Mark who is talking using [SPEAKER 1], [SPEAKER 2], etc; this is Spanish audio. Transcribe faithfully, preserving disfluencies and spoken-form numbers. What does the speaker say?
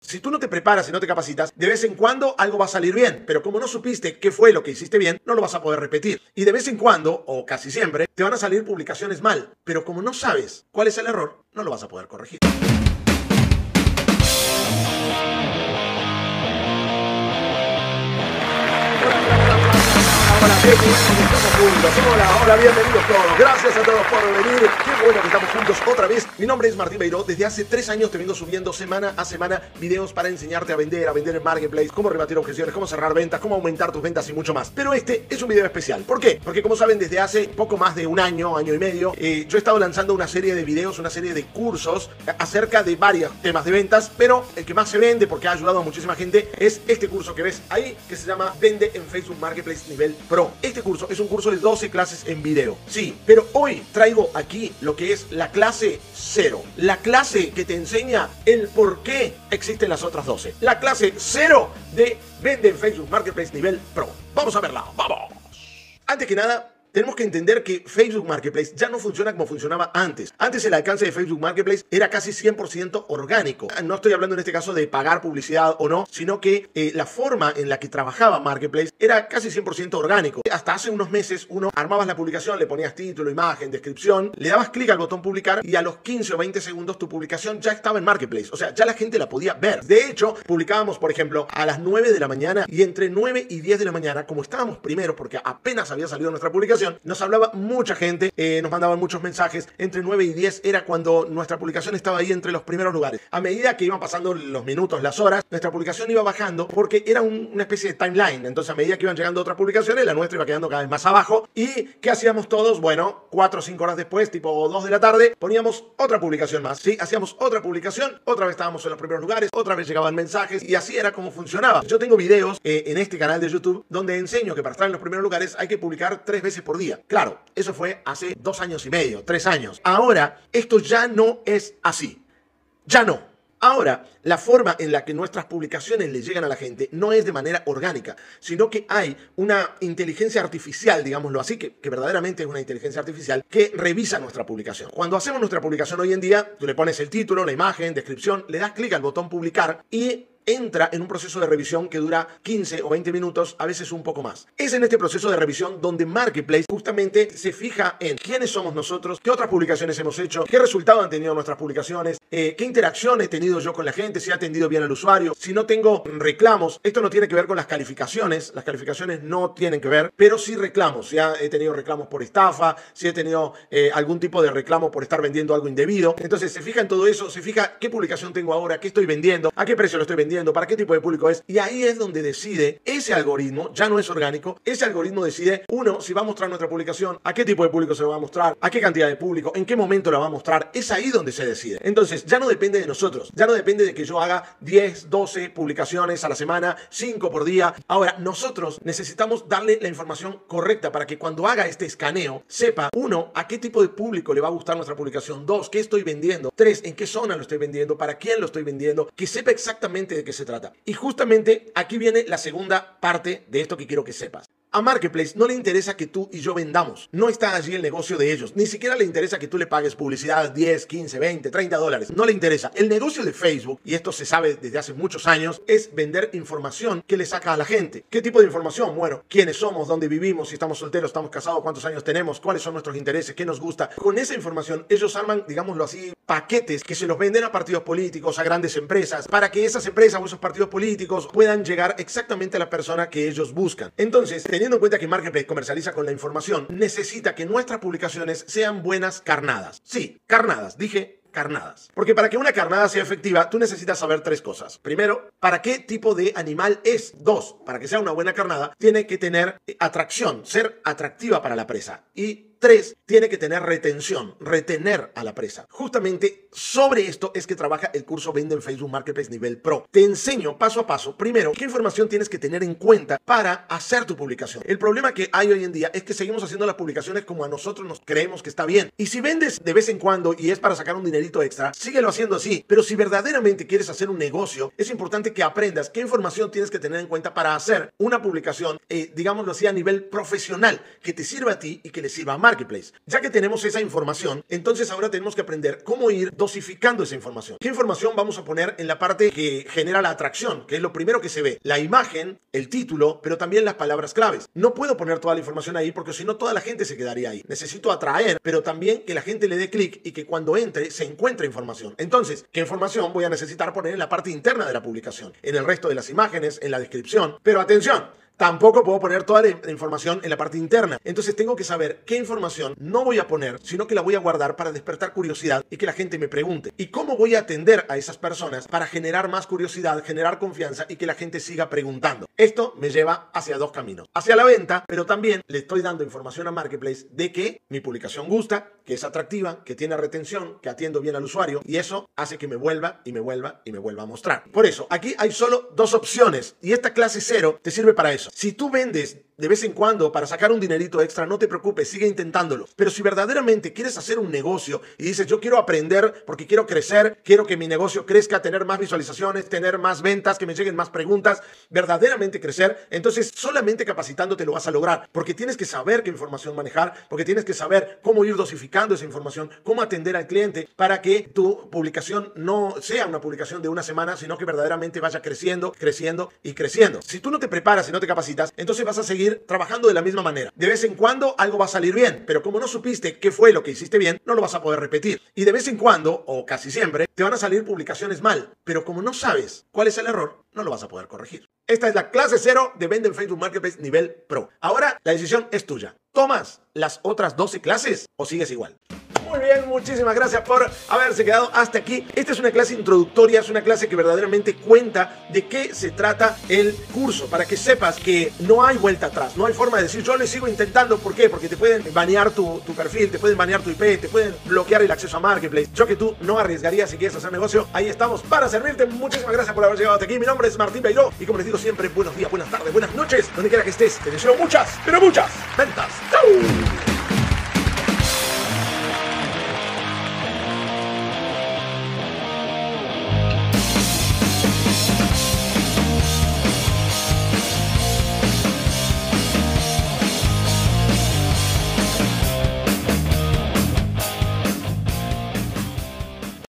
[SPEAKER 1] Si tú no te preparas y no te capacitas, de vez en cuando algo va a salir bien, pero como no supiste qué fue lo que hiciste bien, no lo vas a poder repetir. Y de vez en cuando, o casi siempre, te van a salir publicaciones mal, pero como no sabes cuál es el error, no lo vas a poder corregir. Hola, qué bueno que estamos juntos. Hola, hola, bienvenidos todos. Gracias a todos por venir. Qué bueno que estamos juntos otra vez. Mi nombre es Martín Beiró. Desde hace tres años te vengo subiendo semana a semana videos para enseñarte a vender, a vender en Marketplace, cómo rebatir objeciones, cómo cerrar ventas, cómo aumentar tus ventas y mucho más. Pero este es un video especial. ¿Por qué? Porque como saben, desde hace poco más de un año, año y medio, eh, yo he estado lanzando una serie de videos, una serie de cursos acerca de varios temas de ventas, pero el que más se vende, porque ha ayudado a muchísima gente, es este curso que ves ahí, que se llama Vende en Facebook Marketplace Nivel Pro. Este curso es un curso de doce clases en video. Sí, pero hoy traigo aquí lo que es la clase cero. La clase que te enseña el por qué existen las otras doce. La clase cero de Vende en Facebook Marketplace Nivel Pro. Vamos a verla, vamos. Antes que nada, tenemos que entender que Facebook Marketplace ya no funciona como funcionaba antes. Antes el alcance de Facebook Marketplace era casi cien por ciento orgánico. No estoy hablando en este caso de pagar publicidad o no, sino que eh, la forma en la que trabajaba Marketplace era casi cien por ciento orgánico. Hasta hace unos meses uno armabas la publicación, le ponías título, imagen, descripción, le dabas clic al botón publicar y a los quince o veinte segundos tu publicación ya estaba en Marketplace. O sea, ya la gente la podía ver. De hecho, publicábamos, por ejemplo, a las nueve de la mañana y entre nueve y diez de la mañana, como estábamos primero porque apenas había salido nuestra publicación, nos hablaba mucha gente, eh, nos mandaban muchos mensajes. Entre nueve y diez era cuando nuestra publicación estaba ahí entre los primeros lugares. A medida que iban pasando los minutos, las horas, nuestra publicación iba bajando porque era un, una especie de timeline. Entonces, a medida que iban llegando otras publicaciones, la nuestra iba quedando cada vez más abajo. ¿Y qué hacíamos todos? Bueno, cuatro o cinco horas después, tipo dos de la tarde, poníamos otra publicación más. Sí, hacíamos otra publicación, otra vez estábamos en los primeros lugares, otra vez llegaban mensajes y así era como funcionaba. Yo tengo videos eh, en este canal de YouTube donde enseño que para estar en los primeros lugares hay que publicar tres veces por día. Claro, eso fue hace dos años y medio, tres años. Ahora, esto ya no es así. Ya no. Ahora, la forma en la que nuestras publicaciones le llegan a la gente no es de manera orgánica, sino que hay una inteligencia artificial, digámoslo así, que, que verdaderamente es una inteligencia artificial, que revisa nuestra publicación. Cuando hacemos nuestra publicación hoy en día, tú le pones el título, la imagen, descripción, le das clic al botón publicar y entra en un proceso de revisión que dura quince o veinte minutos, a veces un poco más. Es en este proceso de revisión donde Marketplace justamente se fija en quiénes somos nosotros, qué otras publicaciones hemos hecho, qué resultado han tenido nuestras publicaciones, eh, qué interacción he tenido yo con la gente, si ha atendido bien al usuario, si no tengo reclamos. Esto no tiene que ver con las calificaciones, las calificaciones no tienen que ver, pero sí reclamos, si he tenido reclamos por estafa, si he tenido eh, algún tipo de reclamo por estar vendiendo algo indebido. Entonces se fija en todo eso, se fija qué publicación tengo ahora, qué estoy vendiendo, a qué precio lo estoy vendiendo, para qué tipo de público es, y ahí es donde decide ese algoritmo, ya no es orgánico, ese algoritmo decide, uno, si va a mostrar nuestra publicación, a qué tipo de público se va a mostrar, a qué cantidad de público, en qué momento la va a mostrar. Es ahí donde se decide. Entonces ya no depende de nosotros, ya no depende de que yo haga diez, doce publicaciones a la semana, cinco por día. Ahora, nosotros necesitamos darle la información correcta para que cuando haga este escaneo, sepa, uno, a qué tipo de público le va a gustar nuestra publicación, dos, qué estoy vendiendo, tres, en qué zona lo estoy vendiendo, para quién lo estoy vendiendo, que sepa exactamente de qué se trata. Y justamente aquí viene la segunda parte de esto que quiero que sepas. A Marketplace no le interesa que tú y yo vendamos. No está allí el negocio de ellos. Ni siquiera le interesa que tú le pagues publicidad diez, quince, veinte, treinta dólares. No le interesa. El negocio de Facebook, y esto se sabe desde hace muchos años, es vender información que le saca a la gente. ¿Qué tipo de información? Bueno, quiénes somos, dónde vivimos, si estamos solteros, estamos casados, cuántos años tenemos, cuáles son nuestros intereses, qué nos gusta. Con esa información ellos arman, digámoslo así, paquetes que se los venden a partidos políticos, a grandes empresas, para que esas empresas o esos partidos políticos puedan llegar exactamente a la persona que ellos buscan. Entonces, teniendo en cuenta que Marketplace comercializa con la información, necesita que nuestras publicaciones sean buenas carnadas. Sí, carnadas, dije carnadas. Porque para que una carnada sea efectiva, tú necesitas saber tres cosas. Primero, ¿para qué tipo de animal es? Dos, para que sea una buena carnada, tiene que tener atracción, ser atractiva para la presa. Y tres, tiene que tener retención, retener a la presa. Justamente sobre esto es que trabaja el curso Vende en Facebook Marketplace Nivel Pro. Te enseño paso a paso, primero, qué información tienes que tener en cuenta para hacer tu publicación. El problema que hay hoy en día es que seguimos haciendo las publicaciones como a nosotros nos creemos que está bien. Y si vendes de vez en cuando y es para sacar un dinerito extra, síguelo haciendo así. Pero si verdaderamente quieres hacer un negocio, es importante que aprendas qué información tienes que tener en cuenta para hacer una publicación, eh, digámoslo así, a nivel profesional, que te sirva a ti y que le sirva a Marketplace. Marketplace. Ya que tenemos esa información, entonces ahora tenemos que aprender cómo ir dosificando esa información. ¿Qué información vamos a poner en la parte que genera la atracción? Que es lo primero que se ve. La imagen, el título, pero también las palabras claves. No puedo poner toda la información ahí porque si no toda la gente se quedaría ahí. Necesito atraer, pero también que la gente le dé clic y que cuando entre se encuentre información. Entonces, ¿qué información voy a necesitar poner en la parte interna de la publicación? En el resto de las imágenes, en la descripción. Pero atención, tampoco puedo poner toda la información en la parte interna. Entonces tengo que saber qué información no voy a poner, sino que la voy a guardar para despertar curiosidad y que la gente me pregunte. Y cómo voy a atender a esas personas para generar más curiosidad, generar confianza y que la gente siga preguntando. Esto me lleva hacia dos caminos. Hacia la venta, pero también le estoy dando información a Marketplace de que mi publicación gusta, que es atractiva, que tiene retención, que atiendo bien al usuario. Y eso hace que me vuelva y me vuelva y me vuelva a mostrar. Por eso, aquí hay solo dos opciones. Y esta clase cero te sirve para eso. Si tú vendes de vez en cuando para sacar un dinerito extra, no te preocupes, sigue intentándolo. Pero si verdaderamente quieres hacer un negocio y dices, yo quiero aprender porque quiero crecer, quiero que mi negocio crezca, tener más visualizaciones, tener más ventas, que me lleguen más preguntas, verdaderamente crecer, entonces solamente capacitándote lo vas a lograr. Porque tienes que saber qué información manejar, porque tienes que saber cómo ir dosificando esa información, cómo atender al cliente para que tu publicación no sea una publicación de una semana, sino que verdaderamente vaya creciendo, creciendo y creciendo. Si tú no te preparas y no te capacitas, entonces vas a seguir trabajando de la misma manera. De vez en cuando algo va a salir bien, pero como no supiste qué fue lo que hiciste bien, no lo vas a poder repetir. Y de vez en cuando, o casi siempre, te van a salir publicaciones mal, pero como no sabes cuál es el error, no lo vas a poder corregir. Esta es la clase cero de Vende en Facebook Marketplace nivel Pro. Ahora la decisión es tuya. ¿Tomas las otras doce clases o sigues igual? Muy bien, muchísimas gracias por haberse quedado hasta aquí. Esta es una clase introductoria, es una clase que verdaderamente cuenta de qué se trata el curso, para que sepas que no hay vuelta atrás, no hay forma de decir yo le sigo intentando. ¿Por qué? Porque te pueden banear tu, tu perfil, te pueden banear tu I P, te pueden bloquear el acceso a Marketplace. Yo que tú no arriesgaría si quieres hacer negocio, ahí estamos para servirte. Muchísimas gracias por haber llegado hasta aquí. Mi nombre es Martín Beiró y como les digo siempre, buenos días, buenas tardes, buenas noches, donde quiera que estés. Te deseo muchas, pero muchas ventas. ¡Chau!